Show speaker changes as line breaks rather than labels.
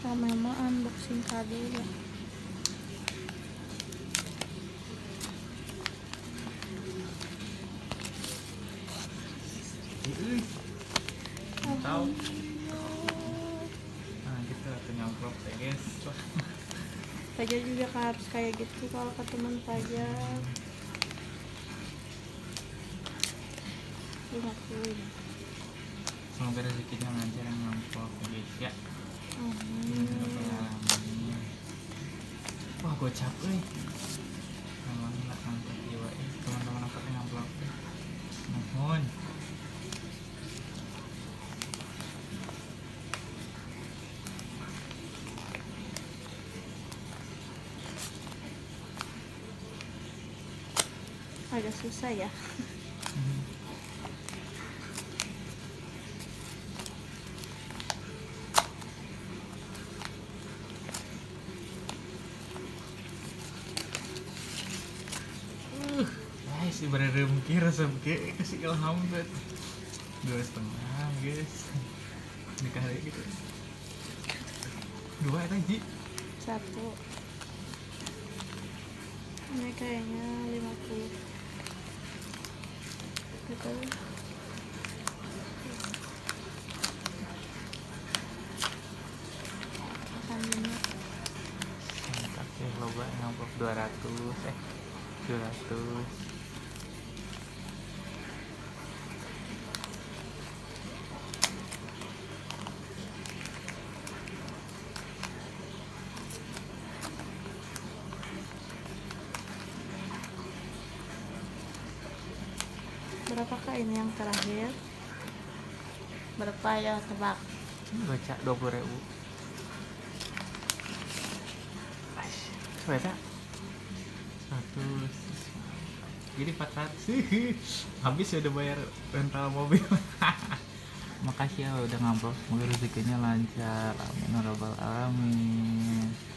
Mama unboxing kado ya.
Tahu? Nah gitu atau nyamplok ya guys.
Fajar juga harus kayak gitu kalau ke teman Fajar. 50.
Semoga rezekinya lancar yang nyamplok ya guys ya. Wah gocap euy. Memang lah mantap jiwa teman-teman aku yang nyamplok. Mohon.
Agak susah ya.
Guys, ibarat remukir rasa beke kasih ilham buat 2,5 guys. Nikah lagi gitu. 2 tadi.
1. Ini kayaknya 50. Betul. Kandungnya
Mantap ya loba nyamplok 200 200.
berapakah ini yang terakhir? Berapa ya, tebak?
Baca 20.000. Baca 100. Jadi 400. Habis ya udah bayar rental mobil. Makasih ya udah ngamplok. Semoga rezekinya lancar. Amin ya rabbal alamin.